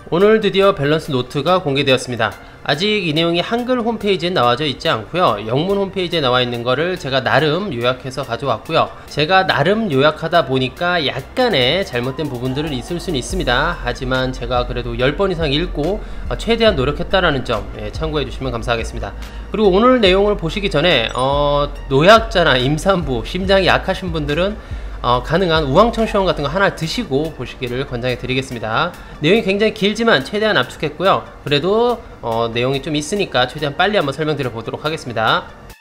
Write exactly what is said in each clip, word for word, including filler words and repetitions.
오늘 드디어 밸런스 노트가 공개되었습니다. 아직 이 내용이 한글 홈페이지에 나와져 있지 않고요, 영문 홈페이지에 나와 있는 거를 제가 나름 요약해서 가져왔고요. 제가 나름 요약하다 보니까 약간의 잘못된 부분들은 있을 수는 있습니다. 하지만 제가 그래도 열 번 이상 읽고 최대한 노력했다라는 점 참고해 주시면 감사하겠습니다. 그리고 오늘 내용을 보시기 전에 어, 노약자나 임산부, 심장이 약하신 분들은 어, 가능한 우황청시원 같은 거 하나 드시고 보시기를 권장해 드리겠습니다. 내용이 굉장히 길지만 최대한 압축했고요. 그래도 어, 내용이 좀 있으니까 최대한 빨리 한번 설명드려 보도록 하겠습니다.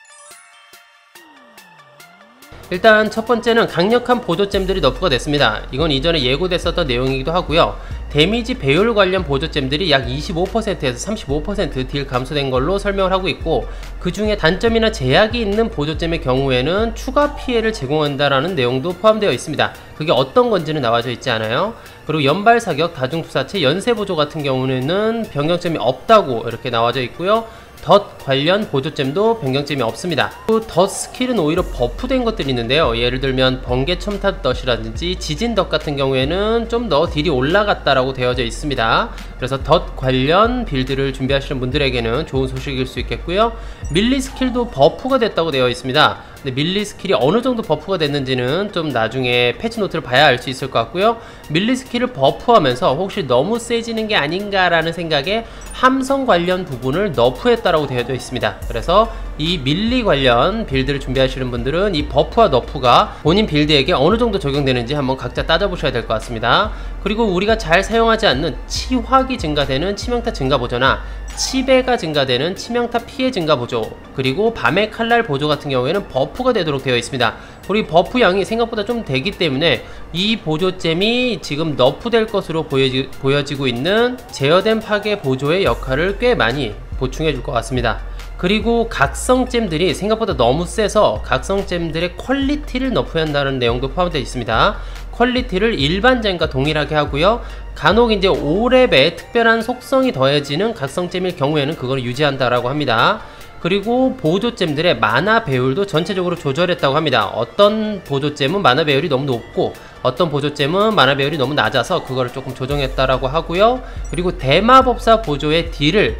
일단 첫 번째는 강력한 보조잼들이 너프가 됐습니다. 이건 이전에 예고됐었던 내용이기도 하고요. 데미지 배율 관련 보조잼들이 약 이십오 퍼센트에서 삼십오 퍼센트 딜 감소된 걸로 설명을 하고 있고, 그 중에 단점이나 제약이 있는 보조잼의 경우에는 추가 피해를 제공한다라는 내용도 포함되어 있습니다. 그게 어떤 건지는 나와져 있지 않아요. 그리고 연발사격, 다중투사체, 연쇄보조 같은 경우에는 변경점이 없다고 이렇게 나와져 있고요. 덧 관련 보조잼도 변경점이 없습니다. 덧 스킬은 오히려 버프된 것들이 있는데요. 예를 들면 번개 첨탑 덧이라든지 지진 덧 같은 경우에는 좀 더 딜이 올라갔다라고 되어져 있습니다. 그래서 덧 관련 빌드를 준비하시는 분들에게는 좋은 소식일 수 있겠고요. 밀리 스킬도 버프가 됐다고 되어 있습니다. 근데 밀리 스킬이 어느 정도 버프가 됐는지는 좀 나중에 패치노트를 봐야 알 수 있을 것 같고요. 밀리 스킬을 버프하면서 혹시 너무 세지는 게 아닌가라는 생각에 함성 관련 부분을 너프했다라고 되어져 있습니다. 그래서 이 밀리 관련 빌드를 준비하시는 분들은 이 버프와 너프가 본인 빌드에게 어느 정도 적용되는지 한번 각자 따져보셔야 될 것 같습니다. 그리고 우리가 잘 사용하지 않는 치확이 증가되는 치명타 증가 보조나 치배가 증가되는 치명타 피해 증가 보조, 그리고 밤의 칼날 보조 같은 경우에는 버프가 되도록 되어 있습니다. 그리고 버프 양이 생각보다 좀 되기 때문에 이 보조잼이 지금 너프될 것으로 보여지, 보여지고 있는 제어된 파괴 보조의 역할을 꽤 많이 보충해 줄 것 같습니다. 그리고 각성잼들이 생각보다 너무 세서 각성잼들의 퀄리티를 너프한다는 내용도 포함되어 있습니다. 퀄리티를 일반잼과 동일하게 하고요. 간혹 이제 오 렙에 특별한 속성이 더해지는 각성잼일 경우에는 그걸 유지한다라고 합니다. 그리고 보조잼들의 마나 배율도 전체적으로 조절했다고 합니다. 어떤 보조잼은 마나 배율이 너무 높고 어떤 보조잼은 마나 배율이 너무 낮아서 그거를 조금 조정했다라고 하고요. 그리고 대마법사 보조의 딜을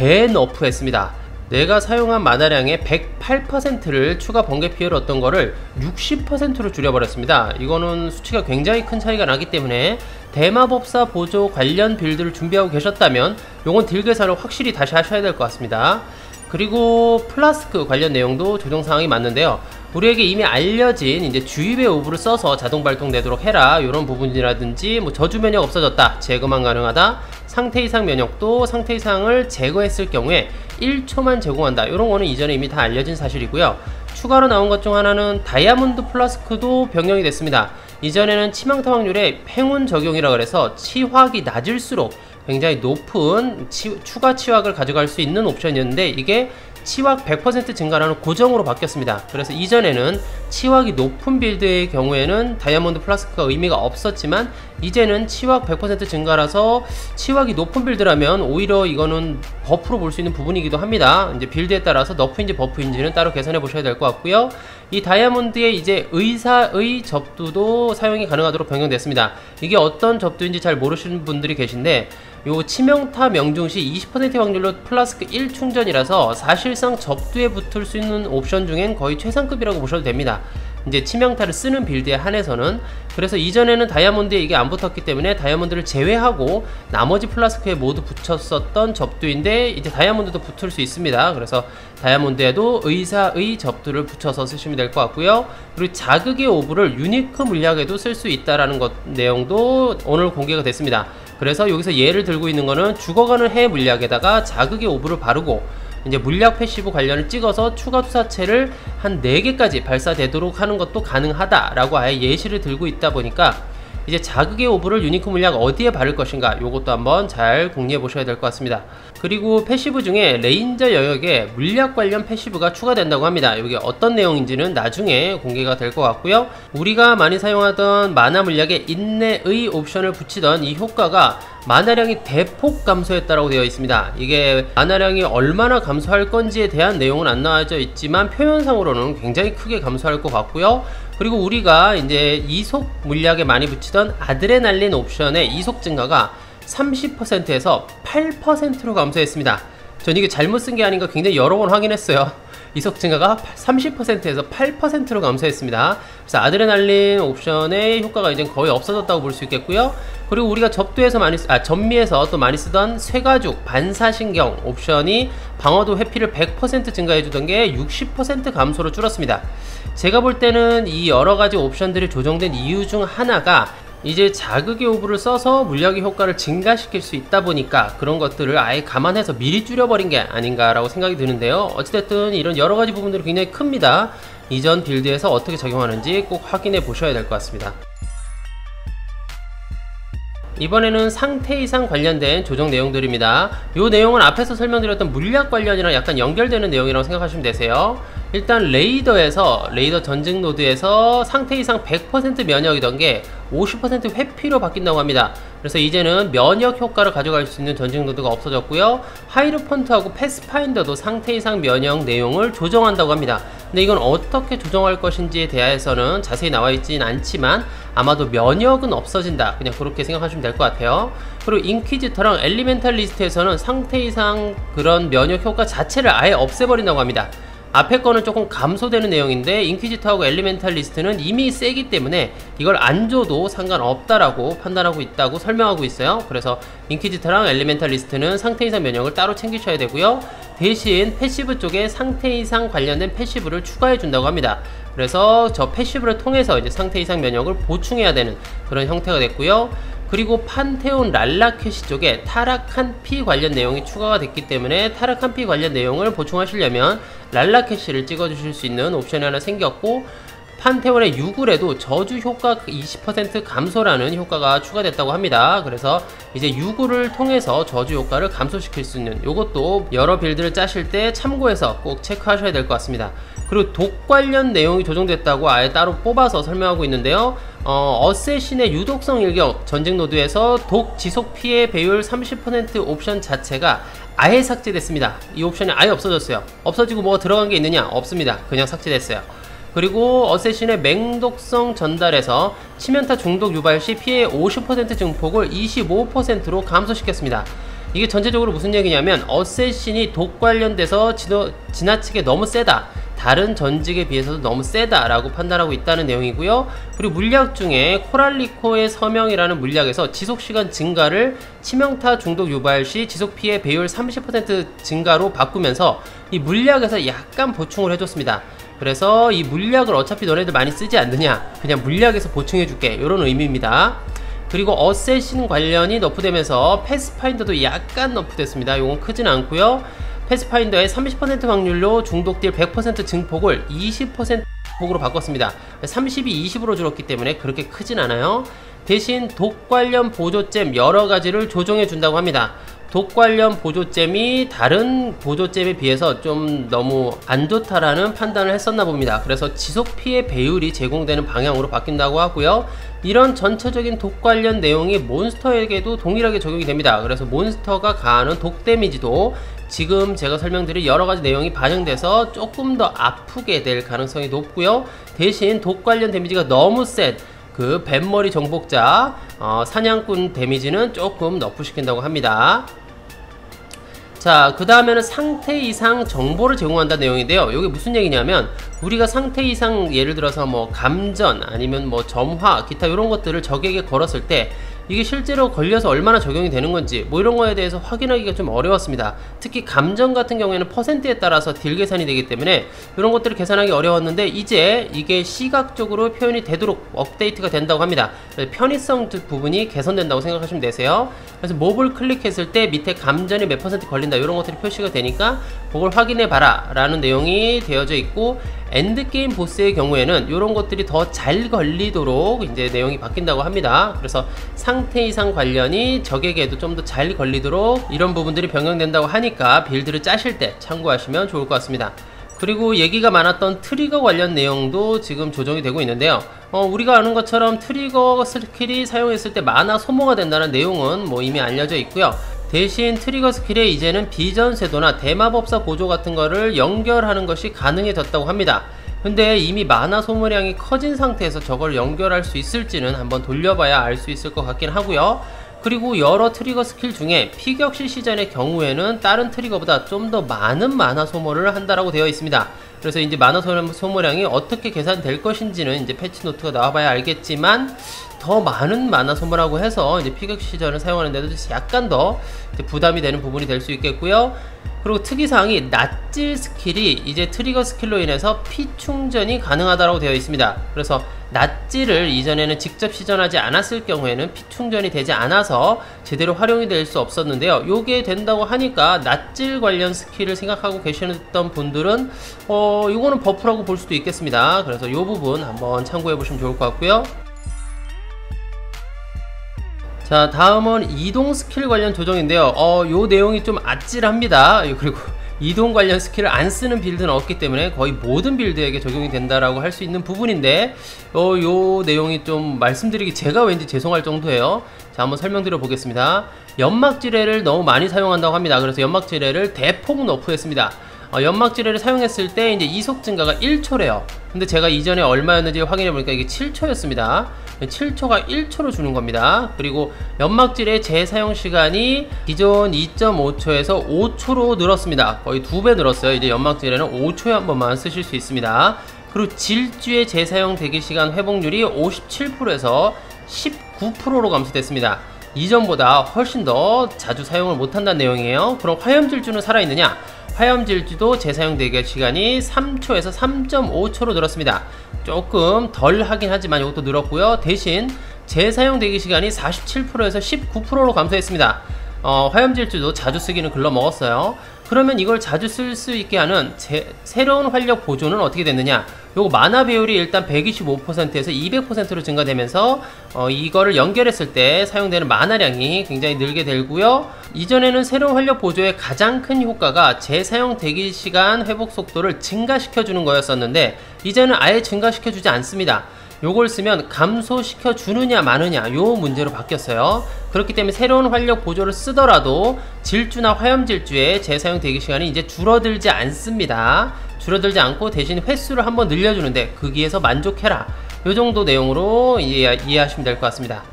대너프했습니다. 내가 사용한 마나량의 백팔 퍼센트를 추가 번개 피해를 얻던 거를 육십 퍼센트로 줄여버렸습니다. 이거는 수치가 굉장히 큰 차이가 나기 때문에 대마법사 보조 관련 빌드를 준비하고 계셨다면 요건 딜 계산을 확실히 다시 하셔야 될 것 같습니다. 그리고 플라스크 관련 내용도 조정 사항이 많은데요. 우리에게 이미 알려진 이제 주입의 오브를 써서 자동 발동되도록 해라, 이런 부분이라든지 뭐 저주 면역 없어졌다, 제거만 가능하다, 상태 이상 면역도 상태 이상을 제거했을 경우에 일 초만 제공한다, 이런 거는 이전에 이미 다 알려진 사실이고요. 추가로 나온 것 중 하나는 다이아몬드 플라스크도 변경이 됐습니다. 이전에는 치명타 확률의 행운 적용이라 그래서 치확이 낮을수록 굉장히 높은 치, 추가 치확을 가져갈 수 있는 옵션이었는데 이게 치확 백 퍼센트 증가라는 고정으로 바뀌었습니다. 그래서 이전에는 치확이 높은 빌드의 경우에는 다이아몬드 플라스크가 의미가 없었지만 이제는 치확 백 퍼센트 증가라서 치확이 높은 빌드라면 오히려 이거는 버프로 볼 수 있는 부분이기도 합니다. 이제 빌드에 따라서 너프인지 버프인지는 따로 계산해 보셔야 될 것 같고요. 이 다이아몬드의 이제 의사의 접두도 사용이 가능하도록 변경됐습니다. 이게 어떤 접두인지 잘 모르시는 분들이 계신데, 요 치명타 명중 시 이십 퍼센트 확률로 플라스크 일 충전이라서 사실상 접두에 붙을 수 있는 옵션 중엔 거의 최상급이라고 보셔도 됩니다. 이제 치명타를 쓰는 빌드에 한해서는. 그래서 이전에는 다이아몬드에 이게 안 붙었기 때문에 다이아몬드를 제외하고 나머지 플라스크에 모두 붙였었던 접두인데 이제 다이아몬드도 붙을 수 있습니다. 그래서 다이아몬드에도 의사의 접두를 붙여서 쓰시면 될 것 같고요. 그리고 자극의 오브를 유니크 물약에도 쓸 수 있다라는 것 내용도 오늘 공개가 됐습니다. 그래서 여기서 예를 들고 있는 거는 죽어가는 해 물약에다가 자극의 오브를 바르고 이제 물약 패시브 관련을 찍어서 추가 투사체를 한 네 개까지 발사되도록 하는 것도 가능하다라고 아예 예시를 들고 있다 보니까 이제 자극의 오브를 유니크 물약 어디에 바를 것인가, 요것도 한번 잘 공유해 보셔야 될 것 같습니다. 그리고 패시브 중에 레인저 영역에 물약 관련 패시브가 추가된다고 합니다. 이게 어떤 내용인지는 나중에 공개가 될 것 같고요. 우리가 많이 사용하던 마나 물약에 인내의 옵션을 붙이던 이 효과가 마나량이 대폭 감소했다라고 되어 있습니다. 이게 마나량이 얼마나 감소할 건지에 대한 내용은 안 나와져 있지만 표현상으로는 굉장히 크게 감소할 것 같고요. 그리고 우리가 이제 이속 물약에 많이 붙이던 아드레날린 옵션의 이속 증가가 삼십 퍼센트에서 팔 퍼센트로 감소했습니다. 전 이게 잘못 쓴 게 아닌가 굉장히 여러 번 확인했어요. 이속 증가가 삼십 퍼센트에서 팔 퍼센트로 감소했습니다. 그래서 아드레날린 옵션의 효과가 이제 거의 없어졌다고 볼 수 있겠고요. 그리고 우리가 접두에서 많이 쓰, 아, 전미에서 또 많이 쓰던 쇠가죽 반사신경 옵션이 방어도 회피를 백 퍼센트 증가해주던 게 육십 퍼센트 감소로 줄었습니다. 제가 볼 때는 이 여러가지 옵션들이 조정된 이유 중 하나가 이제 자극의 오브를 써서 물약의 효과를 증가시킬 수 있다 보니까 그런 것들을 아예 감안해서 미리 줄여버린 게 아닌가 라고 생각이 드는데요. 어찌됐든 이런 여러가지 부분들이 굉장히 큽니다. 이전 빌드에서 어떻게 적용하는지 꼭 확인해 보셔야 될 것 같습니다. 이번에는 상태 이상 관련된 조정 내용들입니다. 이 내용은 앞에서 설명드렸던 물약 관련이랑 약간 연결되는 내용이라고 생각하시면 되세요. 일단 레이더에서 레이더 전증 노드에서 상태 이상 백 퍼센트 면역이던 게 오십 퍼센트 회피로 바뀐다고 합니다. 그래서 이제는 면역 효과를 가져갈 수 있는 전증 노드가 없어졌고요. 하이루펀트하고 패스파인더도 상태 이상 면역 내용을 조정한다고 합니다. 근데 이건 어떻게 조정할 것인지에 대해서는 자세히 나와 있진 않지만 아마도 면역은 없어진다, 그냥 그렇게 생각하시면 될 것 같아요. 그리고 인퀴지터랑 엘리멘탈리스트에서는 상태 이상 그런 면역 효과 자체를 아예 없애버린다고 합니다. 앞에 거는 조금 감소되는 내용인데 인퀴지터하고 엘리멘탈리스트는 이미 세기 때문에 이걸 안 줘도 상관없다라고 판단하고 있다고 설명하고 있어요. 그래서 인퀴지터랑 엘리멘탈리스트는 상태 이상 면역을 따로 챙기셔야 되고요. 대신 패시브 쪽에 상태 이상 관련된 패시브를 추가해 준다고 합니다. 그래서 저 패시브를 통해서 이제 상태 이상 면역을 보충해야 되는 그런 형태가 됐고요. 그리고 판테온 랄라캐시 쪽에 타락한 피 관련 내용이 추가가 됐기 때문에 타락한 피 관련 내용을 보충하시려면 랄라캐시를 찍어주실 수 있는 옵션이 하나 생겼고, 판테온의 유굴에도 저주 효과 이십 퍼센트 감소라는 효과가 추가됐다고 합니다. 그래서 이제 유굴을 통해서 저주 효과를 감소시킬 수 있는, 요것도 여러 빌드를 짜실 때 참고해서 꼭 체크하셔야 될 것 같습니다. 그리고 독 관련 내용이 조정됐다고 아예 따로 뽑아서 설명하고 있는데요. 어, 어쌔신의 유독성 일격 전쟁 노드에서 독 지속 피해 배율 삼십 퍼센트 옵션 자체가 아예 삭제됐습니다. 이 옵션이 아예 없어졌어요. 없어지고 뭐가 들어간 게 있느냐? 없습니다. 그냥 삭제됐어요. 그리고 어쌔신의 맹독성 전달에서 치명타 중독 유발 시 피해 오십 퍼센트 증폭을 이십오 퍼센트로 감소시켰습니다. 이게 전체적으로 무슨 얘기냐면 어쌔신이 독 관련돼서 지도, 지나치게 너무 세다, 다른 전직에 비해서도 너무 세다 라고 판단하고 있다는 내용이고요. 그리고 물약 중에 코랄리코의 서명이라는 물약에서 지속시간 증가를 치명타 중독 유발 시 지속피해 배율 삼십 퍼센트 증가로 바꾸면서 이 물약에서 약간 보충을 해줬습니다. 그래서 이 물약을 어차피 너네들 많이 쓰지 않느냐, 그냥 물약에서 보충해줄게, 이런 의미입니다. 그리고 어쌔신 관련이 너프되면서 패스파인더도 약간 너프됐습니다. 이건 크진 않고요. 패스파인더의 삼십 퍼센트 확률로 중독딜 백 퍼센트 증폭을 이십 퍼센트 폭으로 바꿨습니다. 삼십이 이십으로 줄었기 때문에 그렇게 크진 않아요. 대신 독 관련 보조잼 여러가지를 조정해 준다고 합니다. 독 관련 보조잼이 다른 보조잼에 비해서 좀 너무 안 좋다라는 판단을 했었나 봅니다. 그래서 지속 피해 배율이 제공되는 방향으로 바뀐다고 하고요. 이런 전체적인 독 관련 내용이 몬스터에게도 동일하게 적용이 됩니다. 그래서 몬스터가 가하는 독 데미지도 지금 제가 설명드린 여러가지 내용이 반영돼서 조금 더 아프게 될 가능성이 높고요. 대신 독 관련 데미지가 너무 센 그 뱀머리 정복자 어, 사냥꾼 데미지는 조금 너프시킨다고 합니다. 자, 그 다음에는 상태 이상 정보를 제공한다는 내용인데요. 이게 무슨 얘기냐면 우리가 상태 이상, 예를 들어서 뭐 감전 아니면 뭐 점화 기타 이런 것들을 적에게 걸었을 때 이게 실제로 걸려서 얼마나 적용이 되는 건지 뭐 이런 거에 대해서 확인하기가 좀 어려웠습니다. 특히 감전 같은 경우에는 퍼센트에 따라서 딜 계산이 되기 때문에 이런 것들을 계산하기 어려웠는데 이제 이게 시각적으로 표현이 되도록 업데이트가 된다고 합니다. 편의성 부분이 개선된다고 생각하시면 되세요. 그래서 몹을 클릭했을 때 밑에 감전이 몇 퍼센트 걸린다 이런 것들이 표시가 되니까 그걸 확인해 봐라 라는 내용이 되어져 있고, 엔드게임 보스의 경우에는 이런 것들이 더 잘 걸리도록 이제 내용이 바뀐다고 합니다. 그래서 상태 이상 관련이 적에게도 좀 더 잘 걸리도록 이런 부분들이 변경된다고 하니까 빌드를 짜실 때 참고하시면 좋을 것 같습니다. 그리고 얘기가 많았던 트리거 관련 내용도 지금 조정이 되고 있는데요. 어, 우리가 아는 것처럼 트리거 스킬이 사용했을 때 마나 소모가 된다는 내용은 뭐 이미 알려져 있고요. 대신 트리거 스킬에 이제는 비전쇄도나 대마법사 보조 같은 거를 연결하는 것이 가능해졌다고 합니다. 근데 이미 마나 소모량이 커진 상태에서 저걸 연결할 수 있을지는 한번 돌려봐야 알 수 있을 것 같긴 하고요. 그리고 여러 트리거 스킬 중에 피격시 시전의 경우에는 다른 트리거보다 좀 더 많은 마나 소모를 한다라고 되어 있습니다. 그래서 이제 마나 소모량이 어떻게 계산될 것인지는 이제 패치 노트가 나와봐야 알겠지만, 더 많은 마나 소모라고 해서 이제 피격 시전을 사용하는데도 약간 더 부담이 되는 부분이 될 수 있겠고요. 그리고 특이사항이 낫질 스킬이 이제 트리거 스킬로 인해서 피 충전이 가능하다고 되어 있습니다. 그래서 낫질을 이전에는 직접 시전하지 않았을 경우에는 피 충전이 되지 않아서 제대로 활용이 될 수 없었는데요. 요게 된다고 하니까 낫질 관련 스킬을 생각하고 계셨던 분들은 어 요거는 버프라고 볼 수도 있겠습니다. 그래서 요 부분 한번 참고해 보시면 좋을 것 같고요. 자, 다음은 이동 스킬 관련 조정인데요. 어, 요 내용이 좀 아찔합니다. 그리고 이동 관련 스킬을 안 쓰는 빌드는 없기 때문에 거의 모든 빌드에게 적용이 된다라고 할 수 있는 부분인데, 어, 요 내용이 좀 말씀드리기 제가 왠지 죄송할 정도예요. 자, 한번 설명드려 보겠습니다. 연막지뢰를 너무 많이 사용한다고 합니다. 그래서 연막지뢰를 대폭 너프했습니다. 어, 연막지뢰를 사용했을 때 이제 이속 증가가 일 초래요. 근데 제가 이전에 얼마였는지 확인해 보니까 이게 칠 초였습니다. 칠 초가 일 초로 주는 겁니다. 그리고 연막질의 재사용 시간이 기존 이 점 오 초에서 오 초로 늘었습니다. 거의 두 배 늘었어요. 이제 연막질에는 오 초에 한 번만 쓰실 수 있습니다. 그리고 질주의 재사용 대기시간 회복률이 오십칠 퍼센트에서 십구 퍼센트로 감소됐습니다. 이전보다 훨씬 더 자주 사용을 못한다는 내용이에요. 그럼 화염질주는 살아있느냐? 화염질주도 재사용 대기 시간이 삼 초에서 삼 점 오 초로 늘었습니다. 조금 덜 하긴 하지만 이것도 늘었고요. 대신 재사용 대기 시간이 사십칠 퍼센트에서 십구 퍼센트로 감소했습니다. 어, 화염질주도 자주 쓰기는 글러먹었어요. 그러면 이걸 자주 쓸 수 있게 하는 제, 새로운 활력 보존은 어떻게 됐느냐? 요거 마나 배율이 일단 백이십오 퍼센트에서 이백 퍼센트로 증가되면서 어, 이거를 연결했을 때 사용되는 마나량이 굉장히 늘게 되고요. 이전에는 새로운 활력 보조의 가장 큰 효과가 재사용 대기 시간 회복 속도를 증가시켜주는 거였었는데, 이제는 아예 증가시켜주지 않습니다. 요걸 쓰면 감소시켜 주느냐 마느냐 요 문제로 바뀌었어요. 그렇기 때문에 새로운 활력 보조를 쓰더라도 질주나 화염질주의 재사용 대기시간이 이제 줄어들지 않습니다. 줄어들지 않고 대신 횟수를 한번 늘려주는데 거기에서 만족해라, 요 정도 내용으로 이해, 이해하시면 될 것 같습니다.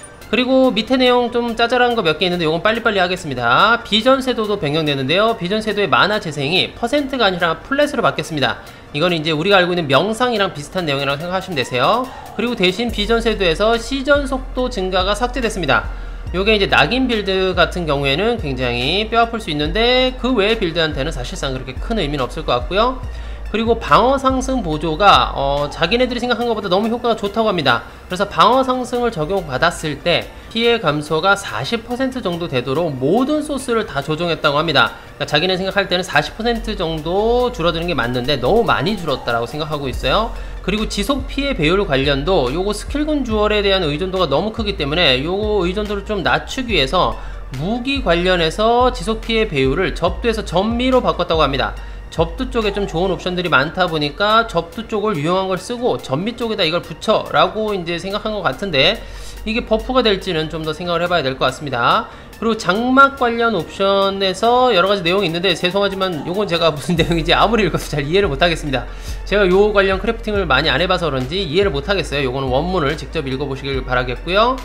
그리고 밑에 내용 좀 짜잘한 거 몇 개 있는데 요건 빨리빨리 하겠습니다. 비전쇄도도 변경되는데요. 비전쇄도의 마나 재생이 퍼센트가 아니라 플랫으로 바뀌었습니다. 이건 이제 우리가 알고 있는 명상이랑 비슷한 내용이라고 생각하시면 되세요. 그리고 대신 비전쇄도에서 시전 속도 증가가 삭제됐습니다. 요게 이제 낙인 빌드 같은 경우에는 굉장히 뼈아플 수 있는데, 그 외의 빌드한테는 사실상 그렇게 큰 의미는 없을 것 같고요. 그리고 방어 상승 보조가 어, 자기네들이 생각한 것보다 너무 효과가 좋다고 합니다. 그래서 방어 상승을 적용받았을 때 피해 감소가 사십 퍼센트 정도 되도록 모든 소스를 다 조정했다고 합니다. 그러니까 자기네 생각할 때는 사십 퍼센트 정도 줄어드는 게 맞는데 너무 많이 줄었다라고 생각하고 있어요. 그리고 지속 피해 배율 관련도 요거 스킬군 주얼에 대한 의존도가 너무 크기 때문에 요거 의존도를 좀 낮추기 위해서 무기 관련해서 지속 피해 배율을 접두에서 전미로 바꿨다고 합니다. 접두 쪽에 좀 좋은 옵션들이 많다 보니까 접두 쪽을 유용한 걸 쓰고 전미 쪽에다 이걸 붙여 라고 이제 생각한 것 같은데, 이게 버프가 될지는 좀 더 생각을 해봐야 될 것 같습니다. 그리고 장막 관련 옵션에서 여러가지 내용이 있는데 죄송하지만 요건 제가 무슨 내용인지 아무리 읽어도 잘 이해를 못하겠습니다. 제가 요 관련 크래프팅을 많이 안 해봐서 그런지 이해를 못하겠어요. 요거는 원문을 직접 읽어보시길 바라겠고요.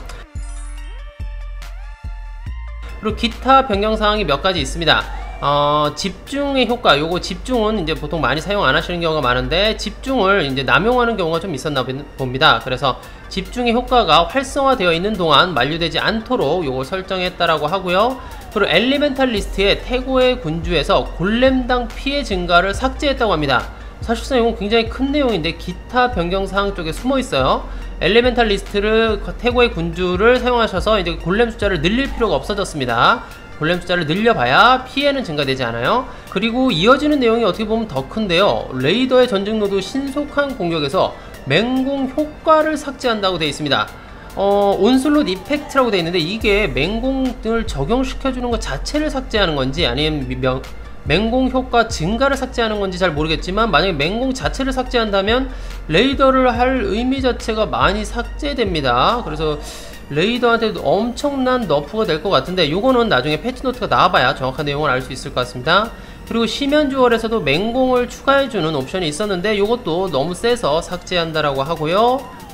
그리고 기타 변경사항이 몇 가지 있습니다. 어, 집중의 효과, 요거 집중은 이제 보통 많이 사용 안 하시는 경우가 많은데 집중을 이제 남용하는 경우가 좀 있었나 봅니다. 그래서 집중의 효과가 활성화되어 있는 동안 만료되지 않도록 요걸 설정했다라고 하고요. 그리고 엘리멘탈 리스트의 태고의 군주에서 골렘당 피해 증가를 삭제했다고 합니다. 사실상 이건 굉장히 큰 내용인데 기타 변경사항 쪽에 숨어 있어요. 엘리멘탈 리스트를 태고의 군주를 사용하셔서 이제 골렘 숫자를 늘릴 필요가 없어졌습니다. 골렘 숫자를 늘려봐야 피해는 증가되지 않아요. 그리고 이어지는 내용이 어떻게 보면 더 큰데요. 레이더의 전직노드 신속한 공격에서 맹공 효과를 삭제한다고 되어 있습니다. 어, 온슬롯 이펙트라고 되어 있는데 이게 맹공을 적용시켜주는 것 자체를 삭제하는 건지 아니면 명, 맹공 효과 증가를 삭제하는 건지 잘 모르겠지만, 만약에 맹공 자체를 삭제한다면 레이더를 할 의미 자체가 많이 삭제됩니다. 그래서 레이더한테도 엄청난 너프가 될 것 같은데 요거는 나중에 패치노트가 나와봐야 정확한 내용을 알 수 있을 것 같습니다. 그리고 심연주얼에서도 맹공을 추가해주는 옵션이 있었는데 요것도 너무 세서 삭제한다라고 하고요.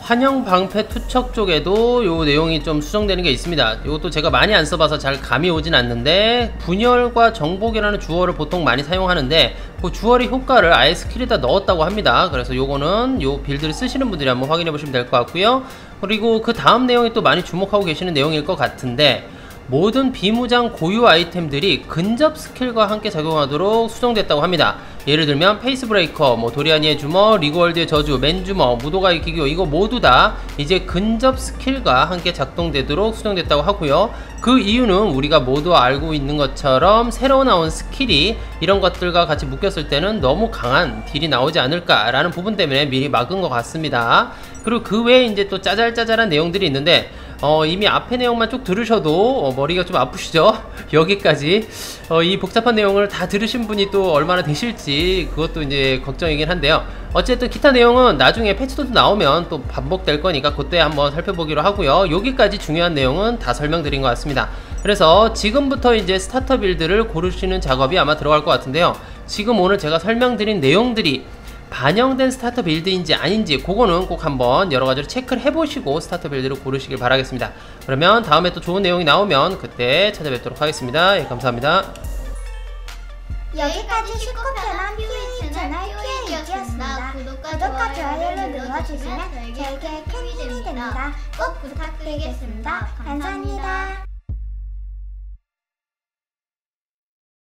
환영 방패 투척 쪽에도 요 내용이 좀 수정되는 게 있습니다. 이것도 제가 많이 안 써봐서 잘 감이 오진 않는데, 분열과 정복이라는 주어를 보통 많이 사용하는데 그 주어의 효과를 아예 스킬에다 넣었다고 합니다. 그래서 요거는 요 빌드를 쓰시는 분들이 한번 확인해 보시면 될 것 같고요. 그리고 그 다음 내용이 또 많이 주목하고 계시는 내용일 것 같은데, 모든 비무장 고유 아이템들이 근접 스킬과 함께 작용하도록 수정됐다고 합니다. 예를 들면 페이스 브레이커, 뭐 도리아니의 주먹, 리그월드의 저주, 맨주먹, 무도가의 기교, 이거 모두 다 이제 근접 스킬과 함께 작동되도록 수정됐다고 하고요. 그 이유는 우리가 모두 알고 있는 것처럼 새로 나온 스킬이 이런 것들과 같이 묶였을 때는 너무 강한 딜이 나오지 않을까라는 부분 때문에 미리 막은 것 같습니다. 그리고 그 외에 이제 또 짜잘짜잘한 내용들이 있는데, 어, 이미 앞에 내용만 쭉 들으셔도 어, 머리가 좀 아프시죠? 여기까지 어, 이 복잡한 내용을 다 들으신 분이 또 얼마나 되실지 그것도 이제 걱정이긴 한데요. 어쨌든 기타 내용은 나중에 패치노트 나오면 또 반복될 거니까 그때 한번 살펴보기로 하고요. 여기까지 중요한 내용은 다 설명드린 것 같습니다. 그래서 지금부터 이제 스타터 빌드를 고르시는 작업이 아마 들어갈 것 같은데요. 지금 오늘 제가 설명드린 내용들이 반영된 스타터 빌드인지 아닌지 그거는 꼭 한번 여러가지로 체크를 해보시고 스타터 빌드를 고르시길 바라겠습니다. 그러면 다음에 또 좋은 내용이 나오면 그때 찾아뵙도록 하겠습니다. 예, 감사합니다. 여기까지 쉽고 편한 퓨이 채널 퓨이였습니다. 구독과 좋아요를 눌러주시면 저에게 큰 힘이 됩니다. 꼭 부탁드리겠습니다. 감사합니다.